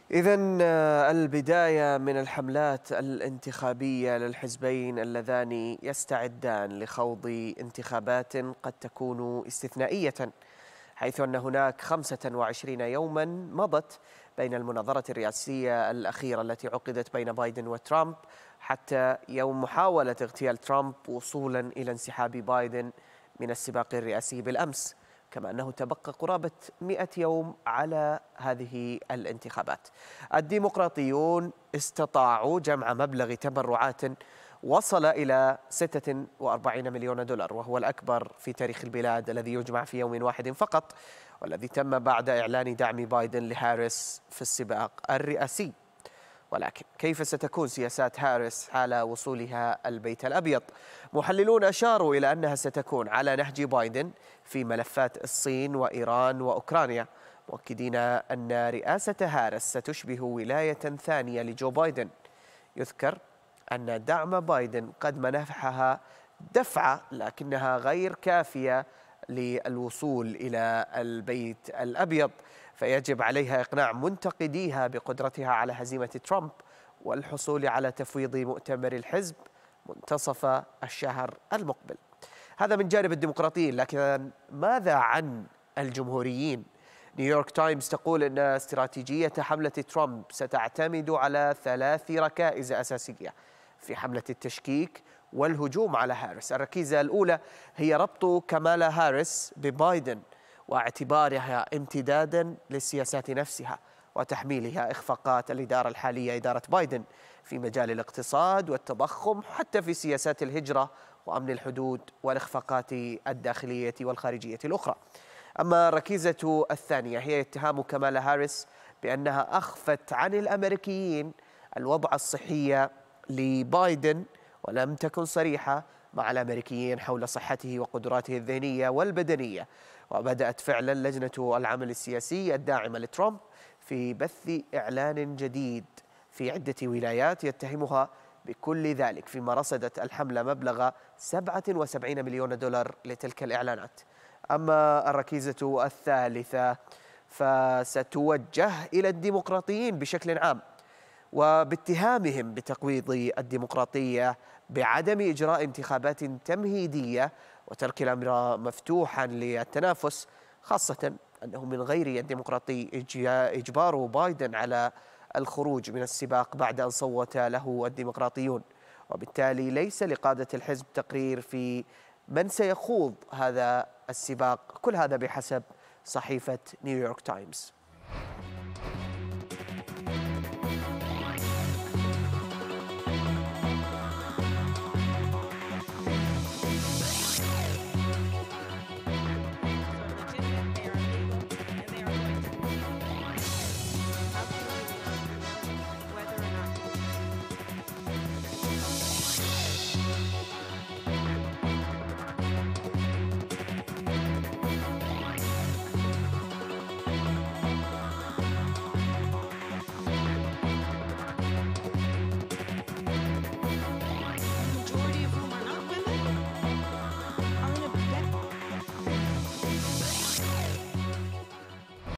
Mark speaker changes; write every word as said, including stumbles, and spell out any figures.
Speaker 1: إذن البداية من الحملات الانتخابية للحزبين اللذان يستعدان لخوض انتخابات قد تكون استثنائية، حيث أن هناك خمسة وعشرين يوما مضت بين المناظرة الرئاسية الأخيرة التي عقدت بين بايدن وترامب حتى يوم محاولة اغتيال ترامب وصولا إلى انسحاب بايدن من السباق الرئاسي بالأمس، كما أنه تبقى قرابة مئة يوم على هذه الانتخابات. الديمقراطيون استطاعوا جمع مبلغ تبرعات وصل إلى ستة وأربعين مليون دولار، وهو الأكبر في تاريخ البلاد الذي يجمع في يوم واحد فقط، والذي تم بعد إعلان دعم بايدن لهاريس في السباق الرئاسي. ولكن كيف ستكون سياسات هاريس حال وصولها البيت الأبيض؟ محللون أشاروا إلى أنها ستكون على نهج بايدن في ملفات الصين وإيران وأوكرانيا، مؤكدين أن رئاسة هاريس ستشبه ولاية ثانية لجو بايدن. يذكر أن دعم بايدن قد منحها دفعة، لكنها غير كافية للوصول إلى البيت الأبيض، فيجب عليها إقناع منتقديها بقدرتها على هزيمة ترامب والحصول على تفويض مؤتمر الحزب منتصف الشهر المقبل. هذا من جانب الديمقراطيين، لكن ماذا عن الجمهوريين؟ نيويورك تايمز تقول أن استراتيجية حملة ترامب ستعتمد على ثلاث ركائز أساسية في حملة التشكيك والهجوم على هاريس. الركيزة الأولى هي ربط كامالا هاريس ببايدن واعتبارها امتدادا للسياسات نفسها، وتحميلها إخفاقات الإدارة الحالية إدارة بايدن في مجال الاقتصاد والتضخم، حتى في سياسات الهجرة وأمن الحدود والإخفاقات الداخلية والخارجية الأخرى. أما الركيزة الثانية هي اتهام كامالا هاريس بأنها أخفت عن الأمريكيين الوضع الصحي لبايدن، ولم تكن صريحة مع الأمريكيين حول صحته وقدراته الذهنية والبدنية. وبدأت فعلا لجنة العمل السياسي الداعمة لترامب في بث إعلان جديد في عدة ولايات يتهمها بكل ذلك، فيما رصدت الحملة مبلغ سبعة وسبعين مليون دولار لتلك الإعلانات. أما الركيزة الثالثة فستوجه إلى الديمقراطيين بشكل عام، وباتهامهم بتقويض الديمقراطية بعدم إجراء انتخابات تمهيدية وترك الأمر مفتوحا للتنافس، خاصة أنه من غير الديمقراطي إجبار بايدن على الخروج من السباق بعد أن صوت له الديمقراطيون، وبالتالي ليس لقادة الحزب تقرير في من سيخوض هذا السباق. كل هذا بحسب صحيفة نيويورك تايمز.